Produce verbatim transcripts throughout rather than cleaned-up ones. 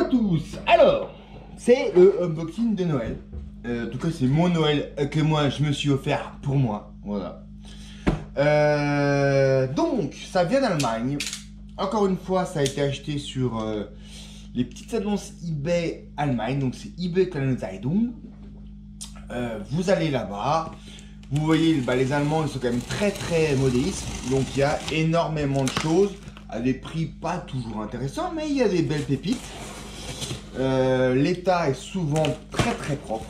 tous. Alors, c'est le unboxing de Noël. Euh, en tout cas, c'est mon Noël que moi, je me suis offert pour moi. Voilà. Euh, donc, ça vient d'Allemagne. Encore une fois, ça a été acheté sur euh, les petites annonces eBay Allemagne. Donc, c'est eBay Kleinanzeigen. Euh, vous allez là-bas. Vous voyez, bah, les Allemands, ils sont quand même très très modestes. Donc, il y a énormément de choses à des prix pas toujours intéressants, mais il y a des belles pépites. Euh, L'état est souvent très très propre.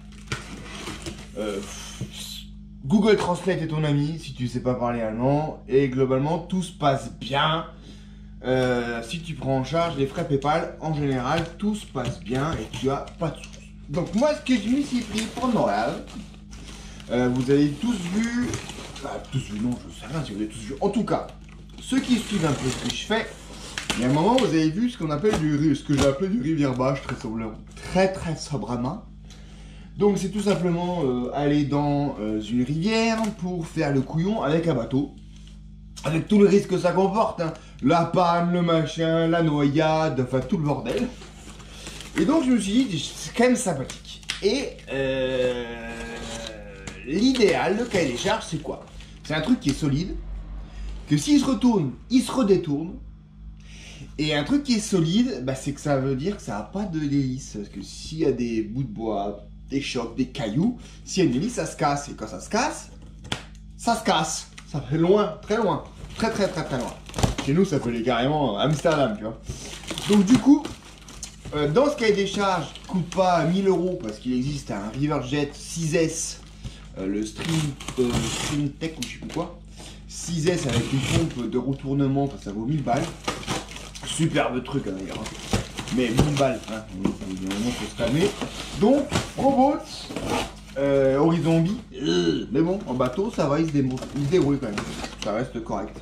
Euh, Google Translate est ton ami si tu sais pas parler allemand. Et globalement, tout se passe bien. Euh, si tu prends en charge les frais PayPal, en général, tout se passe bien et tu as pas de soucis. Donc moi, ce que je me suis pris pour Noël, euh, vous avez tous vu... Bah, tous vu, non, je sais rien si vous avez tous vu. En tout cas, ceux qui suivent un peu ce que je fais, il y a un moment, vous avez vu ce qu'on appelle du, ce que j'ai appelé du rivière-bâche, très sobrement, très très sobrement. Donc c'est tout simplement euh, aller dans euh, une rivière pour faire le couillon avec un bateau, avec tout le risque que ça comporte, hein. La panne, le machin, la noyade, enfin tout le bordel. Et donc je me suis dit, c'est quand même sympathique. Et euh, l'idéal, le cahier des charges, c'est quoi? C'est un truc qui est solide, que s'il se retourne, il se redétourne. Et un truc qui est solide, bah, c'est que ça veut dire que ça n'a pas de hélice. Parce que s'il y a des bouts de bois, des chocs, des cailloux, s'il y a une hélice, ça se casse. Et quand ça se casse, ça se casse. Ça fait loin, très loin. Très très très très loin. Chez nous, ça fait carrément Amsterdam, tu vois. Donc du coup, euh, dans ce cahier des charges, coûte pas mille euros parce qu'il existe un Riverjet six S, euh, le Stream, euh, Stream Tech ou je sais plus quoi. six S avec une pompe de retournement, ça vaut mille balles. Superbe truc hein, d'ailleurs. Mais mille balles, hein. Il y a un moment faut se calmer. Donc, Robots, euh, Horizon B, euh, mais bon, en bateau, ça va, il se débrouille, il se débrouille quand même. Ça reste correct.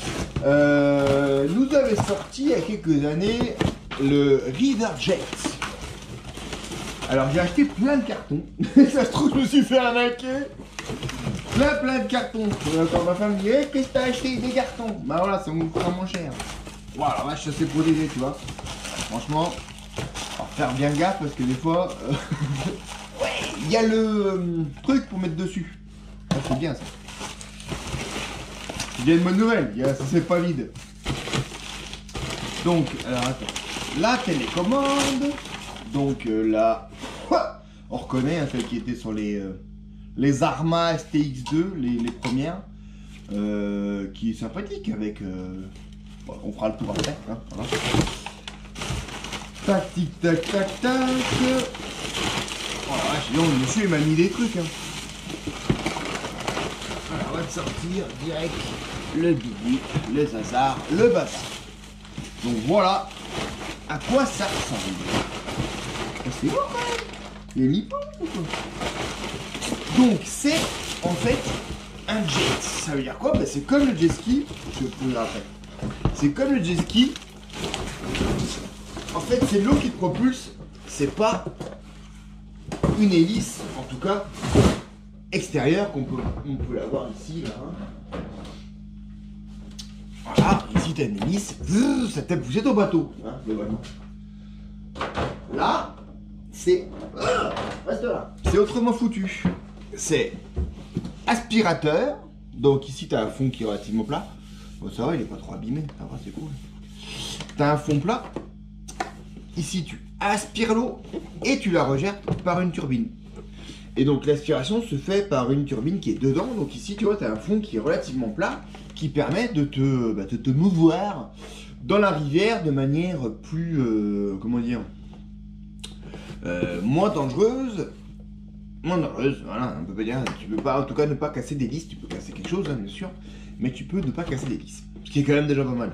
Euh, nous avait sorti il y a quelques années le Riverjet. Alors j'ai acheté plein de cartons. Ça se trouve, je me suis fait arnaquer. Plein plein de cartons. Quand ma femme me dit, hey, qu'est-ce que t'as acheté? Des cartons. Bah voilà, ça me coûtera moins cher. Voilà, là, je suis assez protégé, tu vois. Franchement, alors faire bien gaffe parce que des fois, euh, ouais, il y a le euh, truc pour mettre dessus. Ah, c'est bien ça. Il y a une bonne nouvelle, il y a, ça c'est pas vide. Donc, alors attends, la télécommande. Donc euh, là, on reconnaît hein, celle qui était sur les euh, les Arma S T X deux, les, les premières, euh, qui est sympathique avec. Euh, bon, on fera le tour après. Hein, voilà. Tac, tic, tac, tac, tac. Oh la vache, dis donc, le monsieur il m'a mis des trucs. Hein. Alors, on va te sortir direct le bidou, le zazar, le bassin. Donc voilà à quoi ça ressemble. Oh, c'est bon quand même. Il est mis pas ou quoi? Donc c'est en fait un jet. Ça veut dire quoi? Bah, c'est comme le jet ski. Je vais vous le après. C'est comme le jet ski. En fait, c'est l'eau qui te propulse. C'est pas une hélice, en tout cas extérieure, qu'on peut, on peut l'avoir ici. Là, hein. Voilà, ici tu as une hélice. Ça t'a poussé ton bateau, hein, globalement. Là, c'est. Reste là. C'est autrement foutu. C'est aspirateur. Donc ici, tu as un fond qui est relativement plat. Bon, ça va, il est pas trop abîmé. Ça va, c'est cool. Tu as un fond plat. Ici, tu aspires l'eau et tu la rejettes par une turbine. Et donc, l'aspiration se fait par une turbine qui est dedans. Donc ici, tu vois, tu as un fond qui est relativement plat qui permet de te, bah, de te mouvoir dans la rivière de manière plus, euh, comment dire, euh, moins dangereuse. Moins dangereuse, voilà, on peut pas dire. Tu peux pas, en tout cas, ne pas casser des lisses. Tu peux casser quelque chose, hein, bien sûr. Mais tu peux ne pas casser des lisses. Ce qui est quand même déjà pas mal.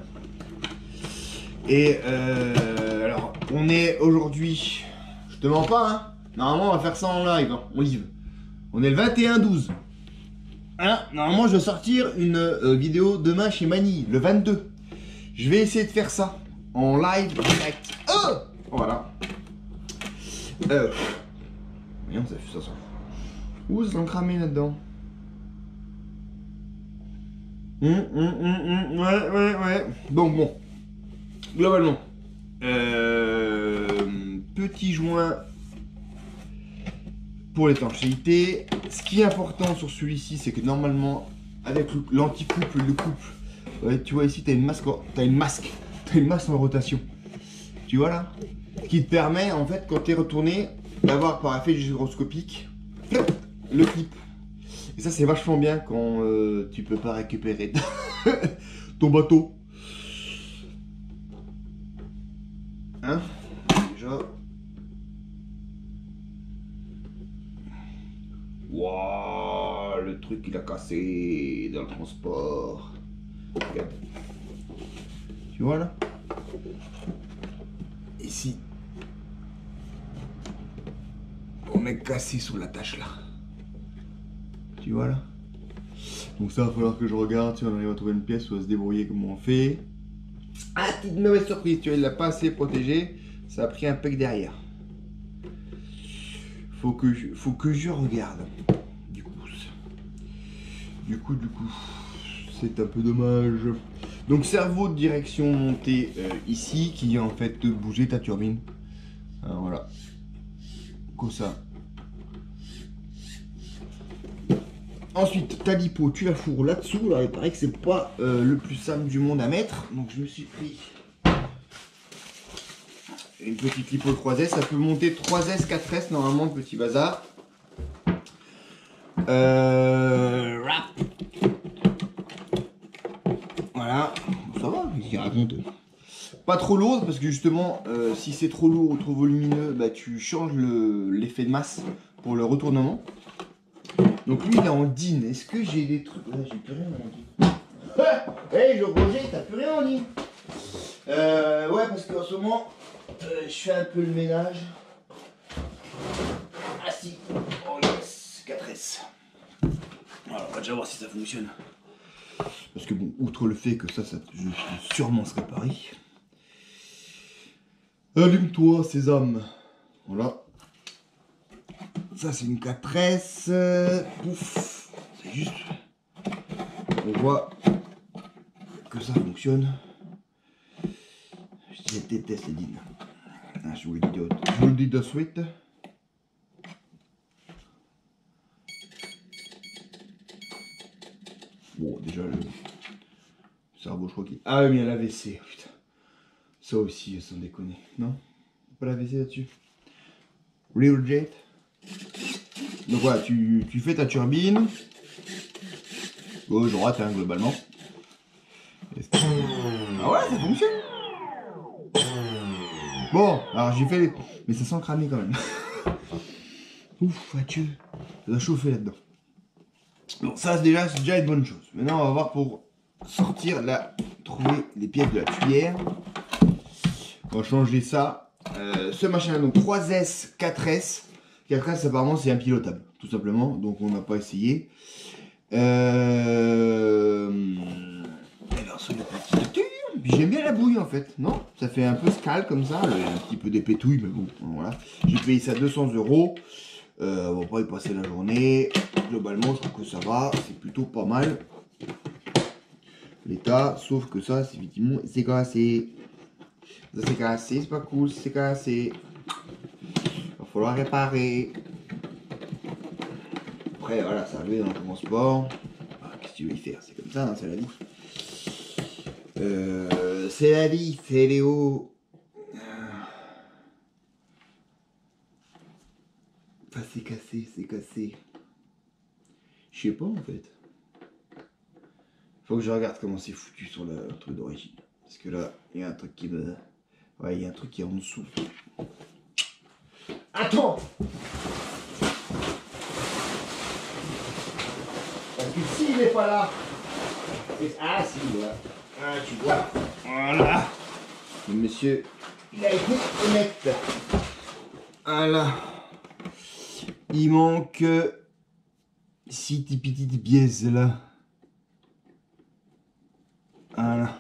Et euh, alors, on est aujourd'hui, je te mens pas, hein. Normalement, on va faire ça en live, hein, en live. On est le vingt et un douze. Hein, normalement, je vais sortir une euh, vidéo demain chez Mani, le vingt-deux. Je vais essayer de faire ça en live direct. Oh, voilà. Euh. Voyons, ça fait ça. Ouh, ça cramé là-dedans. Hum, hum, hum, hum, ouais, ouais, ouais. Donc, bon. Globalement. Euh... petit joint pour l'étanchéité. Ce qui est important sur celui-ci, c'est que normalement, avec l'anti-couple, le couple, ouais, tu vois ici, tu as une masque, t'as une masque, t'as une masque en rotation. Tu vois là? Ce qui te permet, en fait, quand tu es retourné, d'avoir par effet gyroscopique le clip. Et ça, c'est vachement bien quand euh, tu peux pas récupérer ton bateau. Hein? Déjà. Waouh, le truc il a cassé dans le transport. Regarde. Tu vois là? Ici. On est cassé sous la tâche là. Tu vois là? Donc ça, il va falloir que je regarde si on arrive à trouver une pièce ou à se débrouiller comment on fait. Ah, petite mauvaise surprise, tu vois, il l'a pas assez protégé. Ça a pris un pec derrière. Faut que je, faut que je regarde. Du coup, du coup, du coup, c'est un peu dommage. Donc cerveau de direction montée euh, ici, qui en fait bouger ta turbine. Alors, voilà. Comme ça. Ensuite, ta lipo, tu la fourres là-dessous. Alors, il paraît que c'est pas euh, le plus simple du monde à mettre. Donc, je me suis pris une petite lipo trois S. Ça peut monter trois S, quatre S normalement, le petit bazar. Euh... Voilà. Ça va, il raconte. Pas trop lourd parce que justement, euh, si c'est trop lourd ou trop volumineux, bah, tu changes l'effet de masse pour le retournement. Donc lui il est en din. Est-ce que j'ai des trucs? Là j'ai plus rien en din. Hé je Roger, t'as plus rien en din. Euh, ouais parce qu'en ce moment euh, je fais un peu le ménage. Ah si. Oh yes, quatre S. Alors on va déjà voir si ça fonctionne. Parce que bon, outre le fait que ça, ça je vais sûrement se réparer. Allume-toi sésame. Voilà. Ça c'est une quatre S, pouf, c'est juste, on voit que ça fonctionne. Je déteste les dînes. Ah, je vous le dis de, je vous le dis de suite. Bon, déjà le cerveau, je crois qu'il... Ah oui, mais il y a la W C, putain. Ça aussi, sans déconner, non? Pas la W C là-dessus? Real jet. Donc voilà, tu, tu fais ta turbine. Gauche, droite, hein, globalement. Ah ouais, ça fonctionne. Bon, alors j'ai fait les... Mais ça sent cramer quand même. Ouf, adieu. Ça doit chauffer là-dedans. Bon, ça déjà, c'est déjà une bonne chose. Maintenant, on va voir pour sortir, là, trouver les pièces de la tuyère. On va changer ça. Euh, ce machin-là, donc trois S, quatre S. quatre S, apparemment, c'est impilotable, tout simplement. Donc, on n'a pas essayé. Euh... Alors, sur le petit tuyau. Puis j'aime bien la bouille, en fait, non? Ça fait un peu scal comme ça. Un petit peu des pétouilles, mais bon, voilà. J'ai payé ça deux cents euros. Euh, on va pas y passer la journée. Globalement, je trouve que ça va. C'est plutôt pas mal. L'état, sauf que ça, c'est effectivement, c'est cassé. Ça, c'est cassé, c'est pas cool, c'est cassé. Il va falloir réparer. Après, voilà, ça arrive dans le transport. Ah, qu'est-ce que tu veux y faire? C'est comme ça, hein, c'est la vie. Euh, c'est la vie, c'est Léo. Enfin, c'est cassé, c'est cassé. Je sais pas en fait. Faut que je regarde comment c'est foutu sur le truc d'origine. Parce que là, il y a un truc qui me... Ouais, il y a un truc qui est en dessous. Attends! Parce que s'il n'est pas là... Ah si, voilà. Ah, tu vois. Voilà. Le monsieur, il a été honnête. Voilà. Il manque... six petites pièces là. Voilà.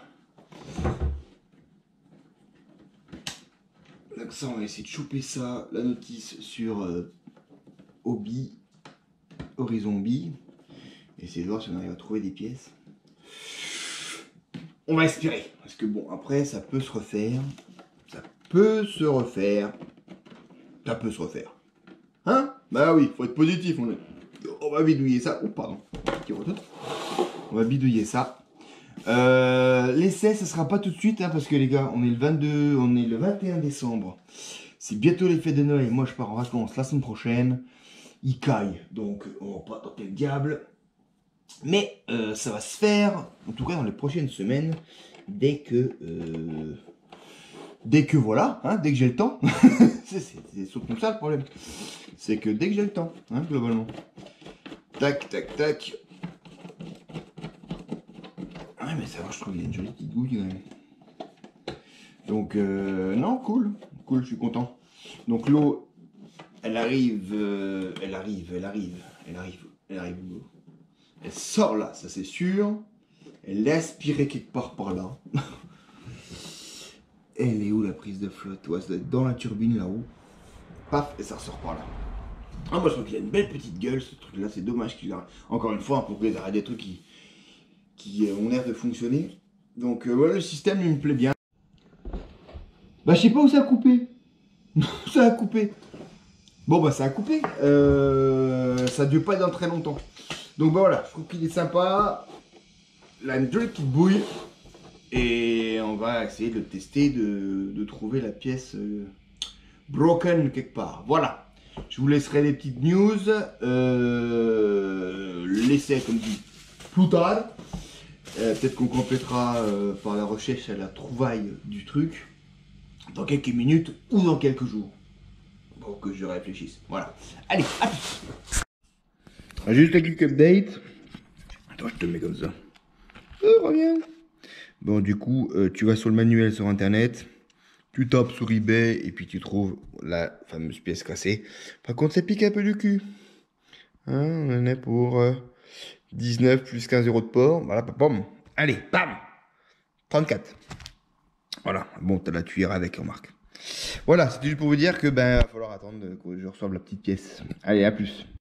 Donc ça, on va essayer de choper ça, la notice sur euh, Hobby, Horizon Hobby. Essayer de voir si on arrive à trouver des pièces. On va espérer. Parce que bon, après, ça peut se refaire. Ça peut se refaire. ça peut se refaire. Hein? Bah oui, faut être positif. On, est... on va bidouiller ça. Oh, pardon. On va bidouiller ça. Euh, L'essai, ce sera pas tout de suite, hein, parce que les gars, on est le vingt-deux, on est le vingt et un décembre. C'est bientôt les fêtes de Noël. Moi, je pars en vacances la semaine prochaine. Il caille, donc on va pas tenter le diable. Mais euh, ça va se faire, en tout cas dans les prochaines semaines, dès que... Euh, dès que voilà, hein, dès que j'ai le temps. C'est surtout ça le problème. C'est que dès que j'ai le temps, hein, globalement. Tac, tac, tac. Ouais, mais ça va, je trouve qu'il y a une jolie petite goutte quand même. Donc, euh, non, cool. Cool, je suis content. Donc, l'eau, elle arrive, euh, elle arrive, elle arrive, elle arrive, elle arrive. Elle sort là, ça c'est sûr. Elle est aspirée quelque part par là. Elle est où la prise de flotte? Ouais, ça doit être dans la turbine là-haut. Paf, et ça ressort par là. Ah, moi je trouve qu'il a une belle petite gueule ce truc là, c'est dommage qu'il a. Encore une fois, pour qu'il arrête des trucs qui, qui ont l'air de fonctionner. Donc euh, ouais, le système il me plaît bien. Bah je sais pas où ça a coupé. Ça a coupé. Bon bah ça a coupé. Euh, ça a dû pas être dans très longtemps. Donc bah voilà, je trouve qu'il est sympa. Là une jolie petite bouille. Et on va essayer de tester, de, de trouver la pièce euh, broken quelque part. Voilà. Je vous laisserai les petites news. Euh, L'essai comme dit plus tard. Euh, Peut-être qu'on complétera euh, par la recherche à la trouvaille du truc. Dans quelques minutes ou dans quelques jours. Pour que je réfléchisse. Voilà. Allez, à plus. Juste un quick update. Attends, je te mets comme ça. Euh, reviens. Bon, du coup, euh, tu vas sur le manuel sur internet, tu tapes sur eBay et puis tu trouves la fameuse pièce cassée. Par contre, ça pique un peu du cul. Hein, on en est pour euh, dix-neuf plus quinze euros de port. Voilà, pam. Allez, bam, trente-quatre. Voilà, bon, t'as la tuyère avec, remarque. Voilà, c'était juste pour vous dire que ben, il va falloir attendre que je reçoive la petite pièce. Allez, à plus.